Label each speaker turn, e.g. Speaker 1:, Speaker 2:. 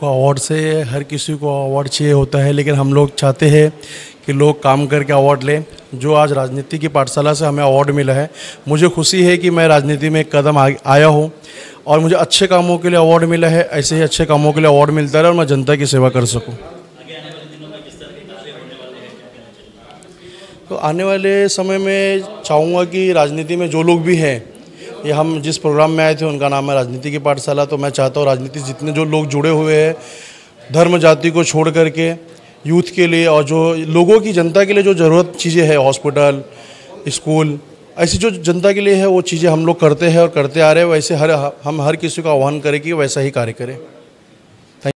Speaker 1: देखो, अवार्ड से हर किसी को अवार्ड चाहिए होता है, लेकिन हम लोग चाहते हैं कि लोग काम करके अवार्ड लें। जो आज राजनीति की पाठशाला से हमें अवार्ड मिला है, मुझे खुशी है कि मैं राजनीति में एक कदम आया हूँ और मुझे अच्छे कामों के लिए अवार्ड मिला है। ऐसे ही अच्छे कामों के लिए अवार्ड मिलता रहे और मैं जनता की सेवा कर सकूँ। तो आने वाले समय में चाहूँगा कि राजनीति में जो लोग भी हैं, ये हम जिस प्रोग्राम में आए थे उनका नाम है राजनीति की पाठशाला, तो मैं चाहता हूँ राजनीति से जितने जो लोग जुड़े हुए हैं, धर्म जाति को छोड़ करके यूथ के लिए और जो लोगों की जनता के लिए जो ज़रूरत चीज़ें हैं, हॉस्पिटल, स्कूल, ऐसी जो जनता के लिए है वो चीज़ें हम लोग करते हैं और करते आ रहे हैं। वैसे हम हर किसी को आह्वान करें कि वैसा ही कार्य करें।